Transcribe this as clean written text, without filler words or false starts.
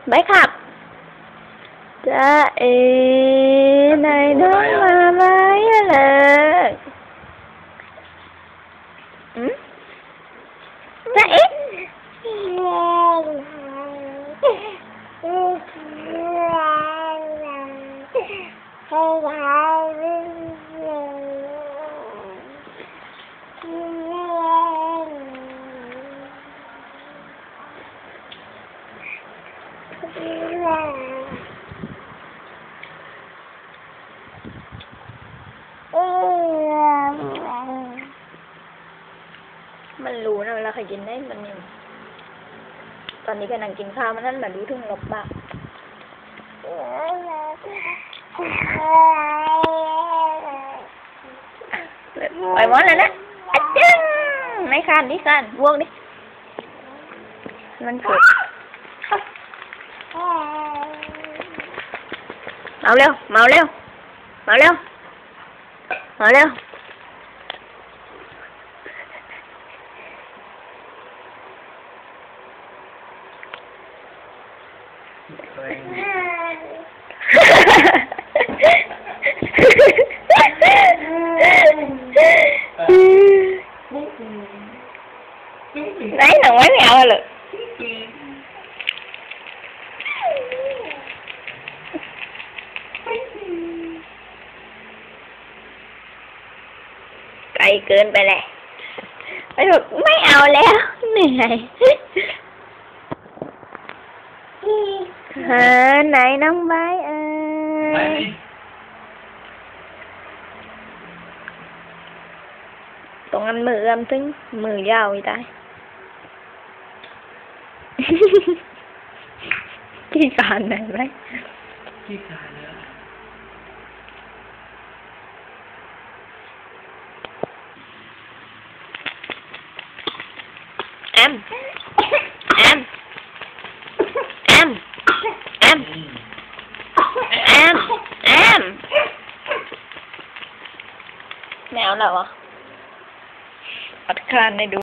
ไปขับจ้าเอ๋นายน้องมาไหมเหรอจ้าเอ๋มันรู้นะเวลาใครกินได้มันนี่ตอนนี้กำลังกินข้าวมันนั่นมารู้ถึงลบบ้างปล่อยมอนเลยนะอาจึ้งไม่คันนี่คันบวกดิมันเกิดเมาเร็วเมาเร็วเมาเร็วเมาเร็วđấy là mấy mèo rồi lực cayเกินไปเลยไปหมดไม่เอาแล้วเหนื่อยไหนน้องใบเอ้ยตรงนั้นมือถึงมือยาวอีกได้ขี้การไหนไหมขี้การเยอะแอมแอมแอมแอมแอมแอมแมวเหรออัดคานให้ดู